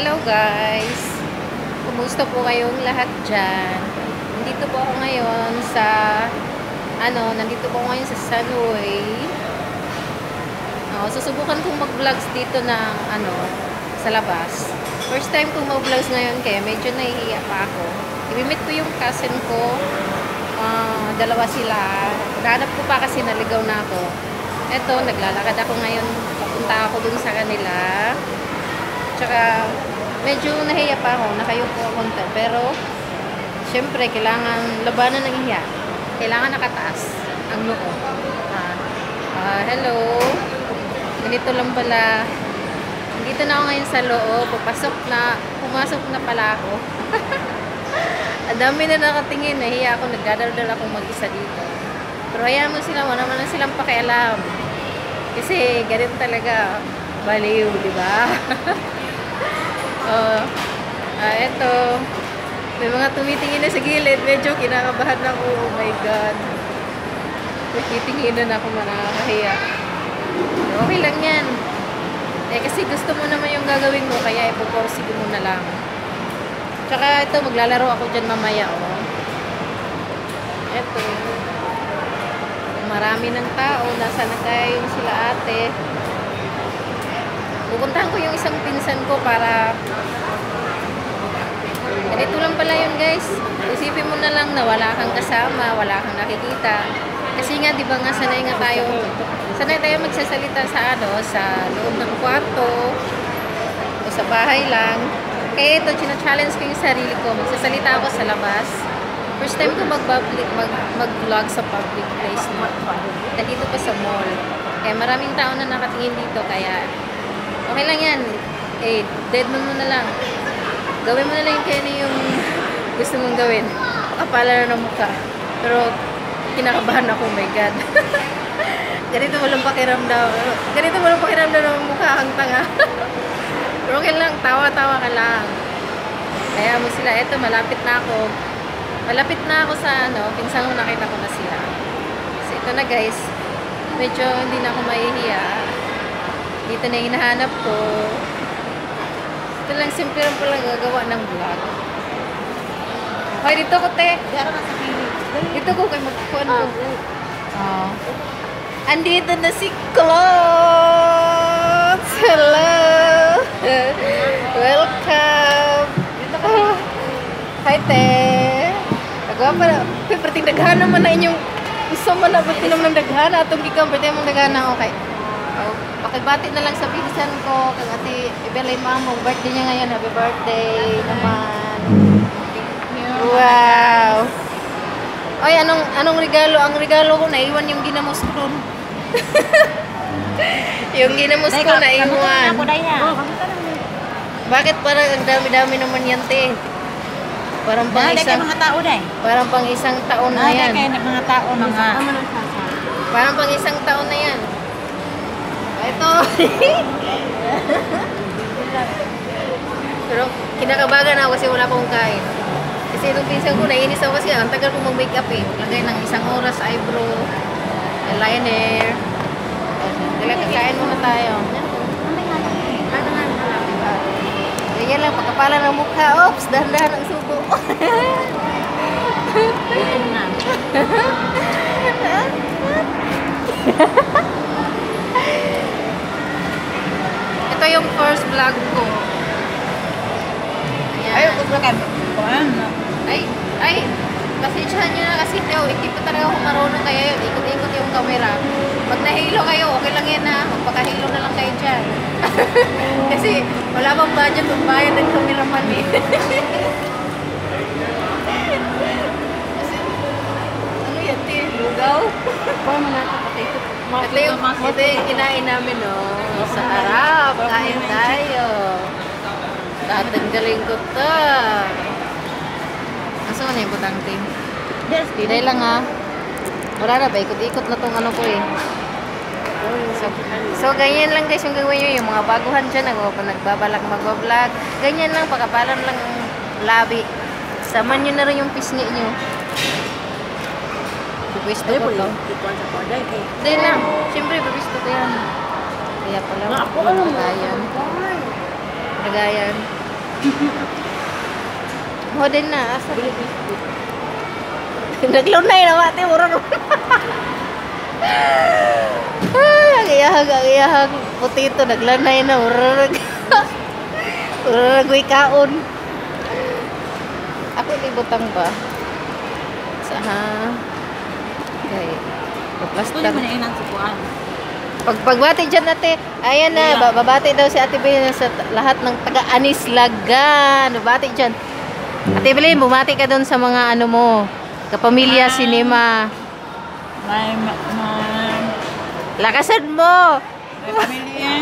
Hello guys! Kumusta po kayong lahat dyan? Nandito po ako ngayon sa nandito po ako ngayon sa Sunway. Susubukan kong mag-vlogs dito ng sa labas. First time kong mag-vlogs ngayon kaya medyo nahihiya pa ako. I-meet ko yung cousin ko. Dalawa sila. Nahanap ko pa kasi naligaw na ako. Eto, naglalakad ako ngayon. Papunta ako dun sa kanila. Tsaka, medyo nahiya pa ako. Nakayupo ako konti. Pero, syempre, kailangan labanan ng hiya. Kailangan nakataas ang noo. Hello. Ganito lang pala. Dito na ako ngayon sa loob. Pumasok na pala ako. Ang dami na nakatingin. Nahiya ako. Nagdadaldal akong mag-isa dito. Pero hayaan mo sila. Wala naman silang pakialam. Kasi, ganito talaga. Baliw, di ba? Eto. May mga tumitingin na sa gilid. Medyo kinakabahan ako. Oh my God. Titingin na ako, nakakahiya. Okay lang yan. Kasi gusto mo naman yung gagawin mo. Kaya ipoporsige mo na lang. Tsaka ito, maglalaro ako dyan mamaya. Eto. Marami ng tao. Nasa na kayo sila ate. Pupuntahan ko yung isang pinsan ko para ganito lang pala yun guys. Isipin mo na lang na wala kang kasama, wala kang nakikita. Kasi nga diba nga sanay tayo magsasalita sa sa loob ng kwarto o sa bahay lang. Kaya ito, challenge ko yung sarili ko. Magsasalita ako sa labas. First time ko mag-vlog sa public place na dito pa sa mall. Kaya maraming tao na nakatingin dito kaya okay lang yan. Dead mo na lang. Gawin mo na lang yung gusto mong gawin. Kapala na ng mukha. Pero, kinakabahan ako, oh my God. Ganito mo lang pakiramdam. Ganito mo lang pakiramdam ng mukha kang tanga. Pero okay lang, tawa-tawa ka lang. Kaya mo sila, eto, malapit na ako. Malapit na ako sa, pinsan ko nakita ko na sila. So, ito na guys. Medyo hindi na ako mahihiya. Dito na hinahanap ko. Ito lang, simple lang pala gagawa ng vlog. Okay, dito ko, te. Dito ko, kay magkukuhan ko. Andito na si Clots! Hello! Welcome! Hi, te. Nagawa pala. Perting daghan naman na inyong gusto mo na ba't naman ng daghan? Atong gikam, perting mong daghan na. Okay. Pakibati na lang sa pinsan ko kag ate Ibelay Mamong, birthday niya ngayon. Happy birthday naman. Wow. Oy, anong regalo? Ang regalo ko naiwan yung ginamos ko doon. Yung ginamos ko naiwan. Bakit parang ang dami-dami naman yan, te? Parang pang isang mga tao na Parang pang isang taon na yan. Mga tao mga Parang pang isang taon na yan. Ito. Pero kinakabagan ako kasi wala akong kain. Kasi itong pinsan ko, naiinis ako kasi ang tagal kong mag-makeup eh. Maglagay ng isang oras, eyebrow, eyeliner. Kakain muna tayo. Ganyan lang, pagkapalan ng mukha. Oops, dahan-dahan ang subo. Ito yung first vlog ko. Ay, kumakan. Ay, pasensyahan nyo na kasi hindi pa talaga ako marunong kaya yun. Ikot-ikot yung camera. Pag nahilo kayo, okay lang yan na. Magpakahilo na lang kayo dyan. Kasi wala bang budget kung bayad ng cameraman eh. Ano yan, te? Lugaw? Paano natin potato? Ito yung kinain namin, no? Sa harap. Kain tayo. Tatanggalin ko to. Asa na yung butang team? Tinay lang ha. Wala na ba? Ikot-ikot na tong ko eh. So ganyan lang guys yung gagawin nyo. Yung mga baguhan dyan. Nagbabalak magbablog. Ganyan lang. Pagkapalan lang labi. Saman nyo na rin yung pisngi nyo. Gusto ko to. Hindi lang. Siyempre, gusto ko yan. Kaya pala. Lagayan. Mo din na. Asa? Naglunay na mati. Murag. Ang iyahag putito. Naglanay na. Murag. Murag may kaon. Ako libutang ba? Sa okay. Gusto mo na inang sukuan. Pagbati dyan natin, ayan na, babati daw si Ate Belén sa lahat ng taga-Anislagan. Babati dyan. Ate Belén, bumati ka doon sa mga ano mo, kapamilya, sinema. May Lakasan mo! may pamilya.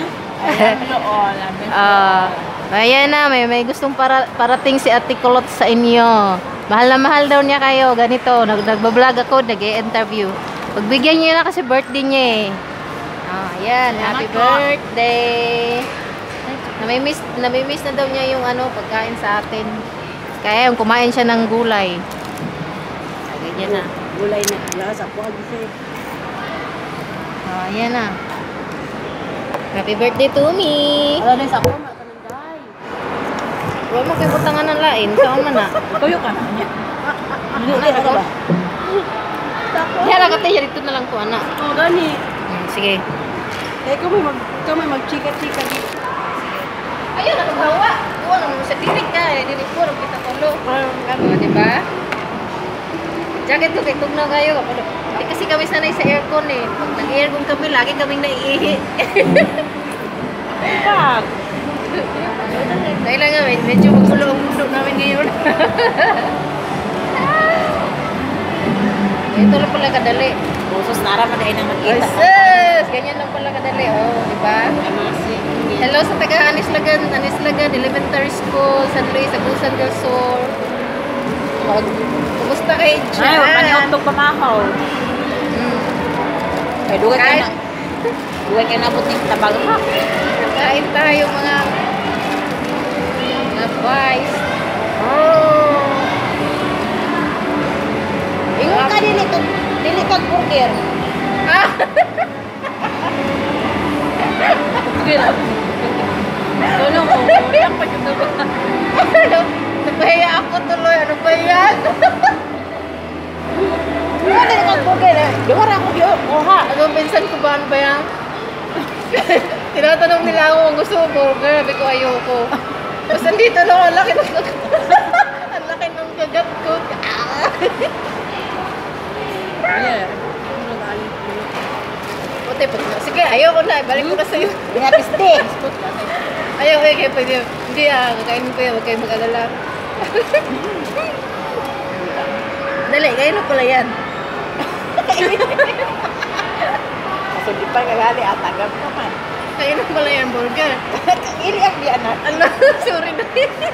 Ayan na, may gustong parating si Ate Kulot sa inyo. Mahal na mahal daw niya kayo, ganito. Nagbablog ako, nag-i-interview. Pagbigyan niyo na kasi birthday niya eh. Ayan, happy birthday. Namimiss na daw niya yung ano, pagkain sa atin. Kaya yung kumain siya ng gulay. Ganyan na. Gulay na lasa ko kasi. Ayan na. Happy birthday to me. Wala na sa ako, matananday. Huwag mo kayo butangan ng lain. Saan man na? Tuyo ka na niya. Ano ba? Kaya lang katay, dito na lang ko, anak. Oh, gani. Sige. Eh, ikaw may mag-chika-chika dito. Ayun, nakagawa. Kuha naman sa dinig ka. Dinig ko, nang kita ko lo. Diba? Jacket ko, kay tugnaw kayo. Hindi kasi kami sanay sa aircon eh. Pag nag-aircon kami, lagi kaming naiihi. Pag. Dahil lang nga, medyo magulo ang mundo namin ngayon. Ito lang pala kadali. Busos na araman ay nang magkita. Sus! Ganyan lang pala kadali. Oh, diba? Hello sa taga Anislagan Elementary School, San Luis, Agusan del Sur. Kumusta kayo dyan? Ay, panihog itong pamahaw. Ay, duwag ka na. Duwag ka na buting tabag ha. Kain tayo mga boys. Oh! Ingon ka dili kag burger. Ah! Tulong ko, kulang pa yung tubo. Napahiya ako tuloy. Ano ba yan? Ingon dili kag burger eh. Duwara ko yun. Oha. Ano, pinsan ko ba? Ano ba yan? Tinatanong nila ako kung gusto ko burger. Sabi ko ayoko. Tapos nandito na ang laki ng ang laki ng gagat ko. Puti, sige, ayoko na. Balik ko na sa'yo. Pinapiste. Ayaw, okay, pwede. Hindi kakainin ko yan. Huwag kayong mag-alala. Dali, kainin ko pala yan. Kasi di pa kagali at agam naman. Kainin ko pala yan, burger. Ili ang di anak. Ano, sorry na.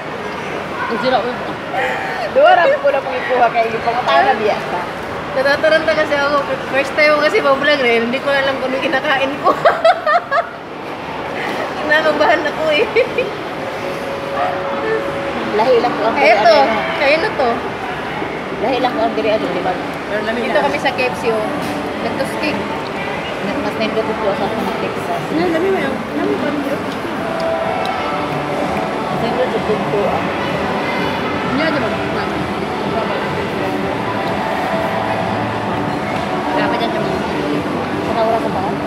Duwara ko na pong ikuha kay ili pangutawa biya sa. Natataranta kasi ako. First time ko kasi mabulag rin. Hindi ko alam kung ano yung kinakain ko. Kinakabahan ako eh. Lahi lang ko ang Eto, kayo na to. Lahi lang ko ang diri ano, di ba? Dito kami sa KFC oh. Nagtos cake. Mas nendo ko po sa mga Texas. Lami mo yung, lami pa rin yun. Mas nendo ko po. Hindi aja ba? Berapa jam kami? Sana oras sa baka?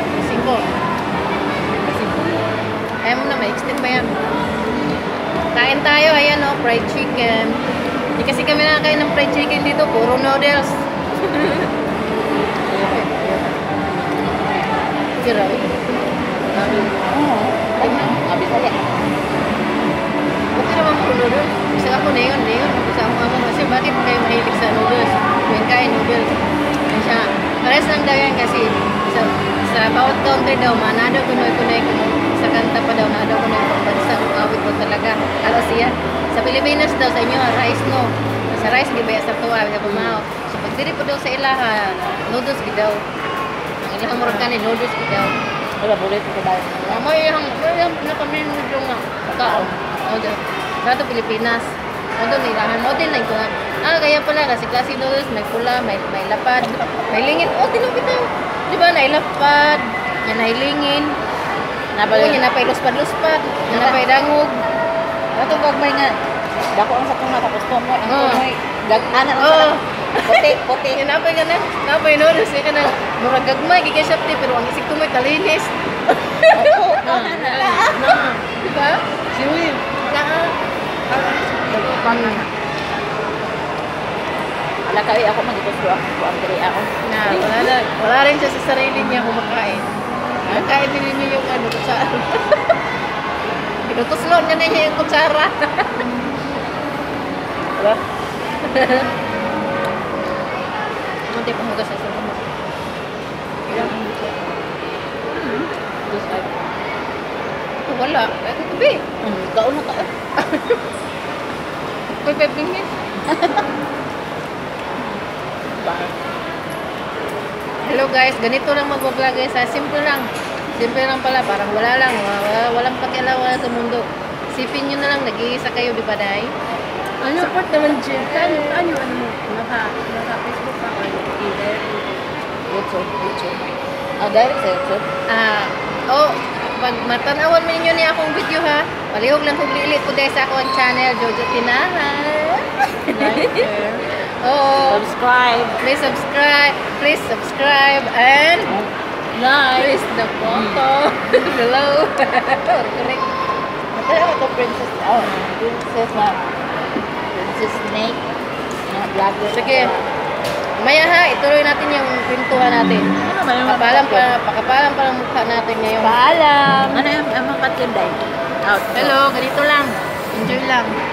5. Ayaw mo na, may extend pa yan. Kain tayo, ayan oh, fried chicken. Hindi kasi kami nakakain ng fried chicken dito, puro noodles. Kira eh. Oo. Abi saya. Okay naman puro noodles. Isa ako na yun. Isa ako amo kasi bakit kayo mahilig sa noodles? Yung kain noodles. Yan siya. Pares lang daw yan kasi sa bawat country daw, manado kunoy-kunoy sa kanta pa daw, manado kunoy pagbansa kung awit mo talaga. Alas siya. Sa Pilipinas daw, sa inyo, rice no. Sa rice, gibaya sa tuwa, gibaya pumao. So pag diri po daw sa ilaha, noodles gidaw. Ang ilang murag kanin, noodles gidaw. Wala boleh ko daw. May na kami medyo nga kaon. O daw. Sa Pilipinas. O doon ilahan. O din lang ko nga. Kaya pala kasi klase noodles, may pula, may lapad, may lingit. O tinapitaw. Di ba, nailapad, yan nailingin. Napay luspad-luspad, napay dangog. Ato gagmay nga. Dako ang sa tunga tapos tumoy. Ang Oo. tumoy. Gag-ana lang Oo. sa puti, puti. Napay ka na. Napay no. Kasi ka na. Murag gagmay. Gigay siya pero ang isig tumoy kalinis. Oo, na. Diba? Siwi. Ala kay ako magituso ako ang diri ako. Na, wala rin siya sa sarili niya kumakain. Nakain din niya yung ano, kutsara. Pinutuslon niya na niya yung kutsara. Diba? Munti pa hugas sa sarili. Wala. Ito tabi. Gaon na ka. May 5 minutes. Hello guys, ganito lang mag-vlog guys. Simple lang. Simple lang pala. Parang wala lang. Walang pakialam wala sa mundo. Isipin nyo na lang, nag-iisa kayo, di ba, Day? Support naman dyan. Ano mo? Naka-Facebook pa ako. YouTube. Ah, direct sa YouTube. Pag matanawan mo ninyo niya akong video ha, palihog lang kung lilit ko dahil sa akong channel, Jojo Tinahan. Like, share. Oo. Subscribe. Please subscribe and Like. press the photo below. Correct. Matala ko to princess. Oh, princess na. Princess Snake. Na vlogger. Sige. Maya ha, ituloy natin yung pintuhan natin. Ano ba yung Pakapalan pa lang mukha natin ngayon. Paalam. Ano yung mga patlinday? Out. Hello, ganito lang. Enjoy lang.